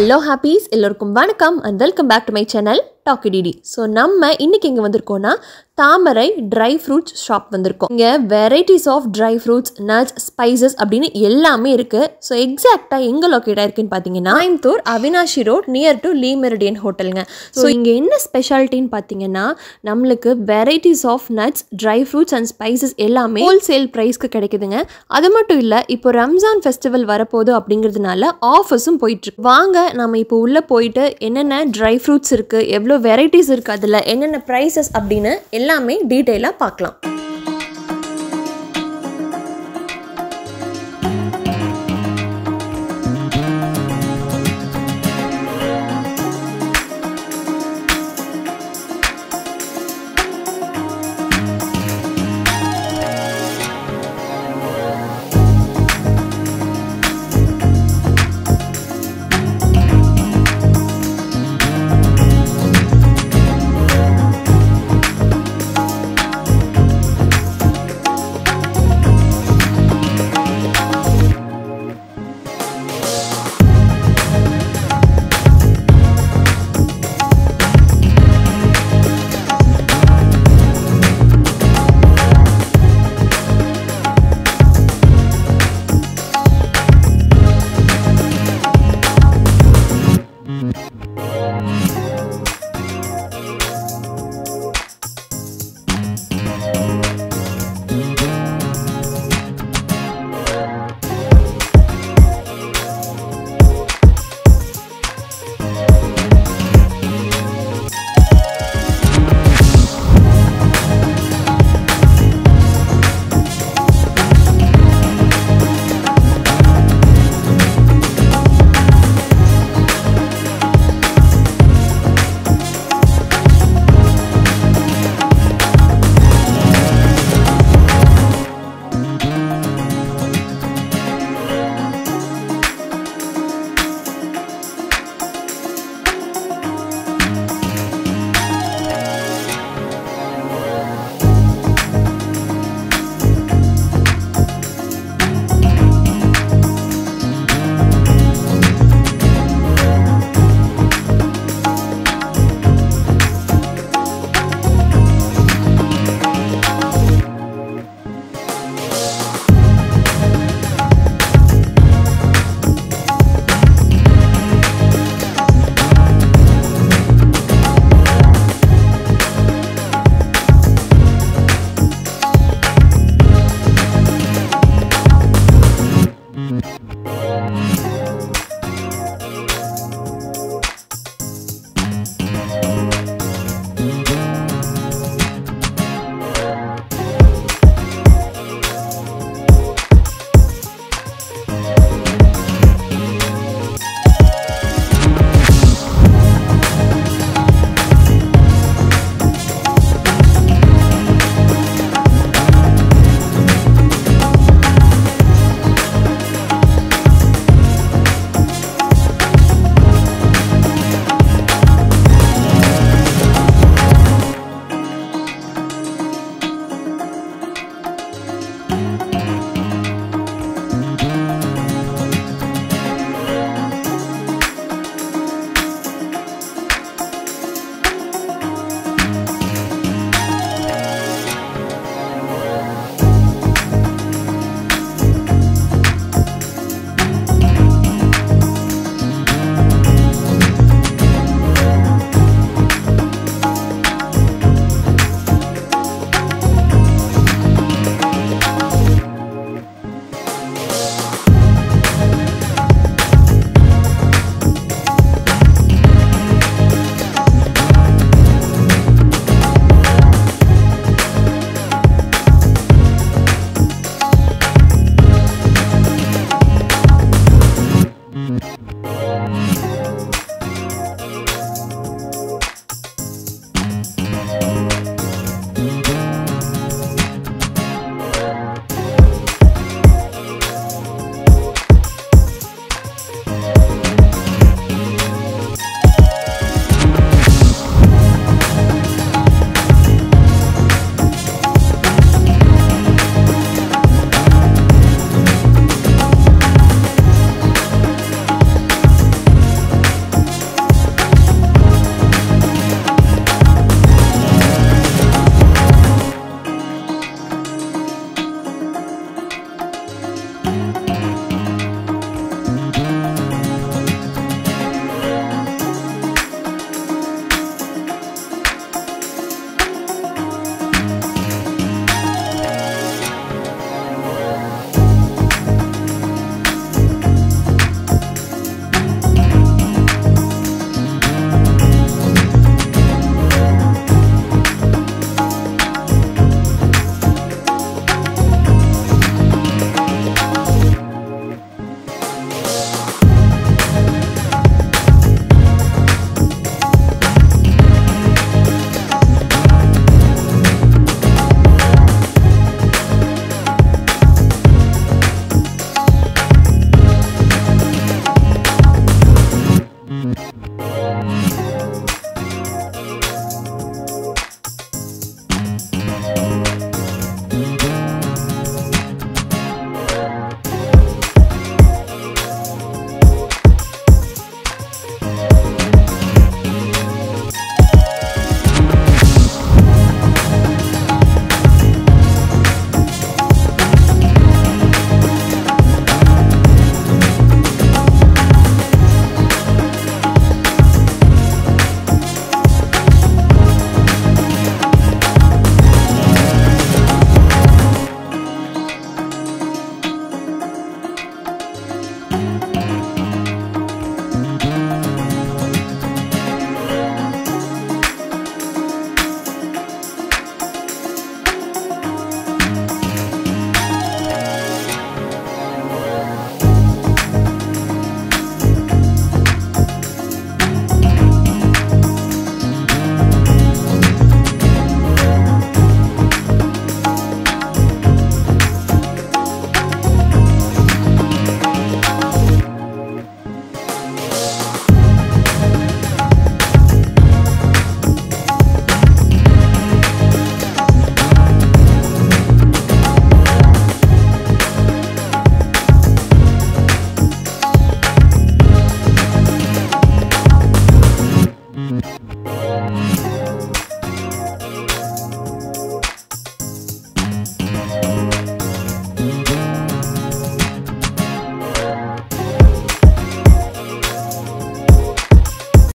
Hello happies, எல்லோருக்கும் வணக்கம் and welcome back to my channel Talkididi. So நம்ம இன்னைக்கு எங்க வந்திருக்கோம்னா தாமரை dry fruits shop வந்திருக்கோம். இங்க varieties of dry fruits, nuts, spices அப்படினு எல்லாமே இருக்கு. So எக்ஸாக்ட்டா எங்க லொகேட் ஆயிருக்குன்னு பாத்தீங்கன்னா Coimbatore Avinashi road near to Lee Meridian ஹோட்டல்ங்க. So இங்க என்ன ஸ்பெஷாலிட்டின்னு பாத்தீங்கன்னா நமக்கு varieties of nuts, dry fruits and spices எல்லாமே wholesale priceக்கு கிடைக்குதுங்க. அது மட்டும் இல்ல இப்போ ரம்ஜான் ஃபெஸ்டிவல் வரப்போகுது அப்படிங்கிறதுனால ஆஃபர்ஸும் போயிட்டு இருக்கு. வாங்க நாம இப்போ உள்ள போயிட்டு என்னென்ன dry fruits இருக்கு, எவ்வளவு varieties இருக்கு, அதுல என்னென்ன prices அப்படினு எல்லாமே டீடைலா பார்க்கலாம்.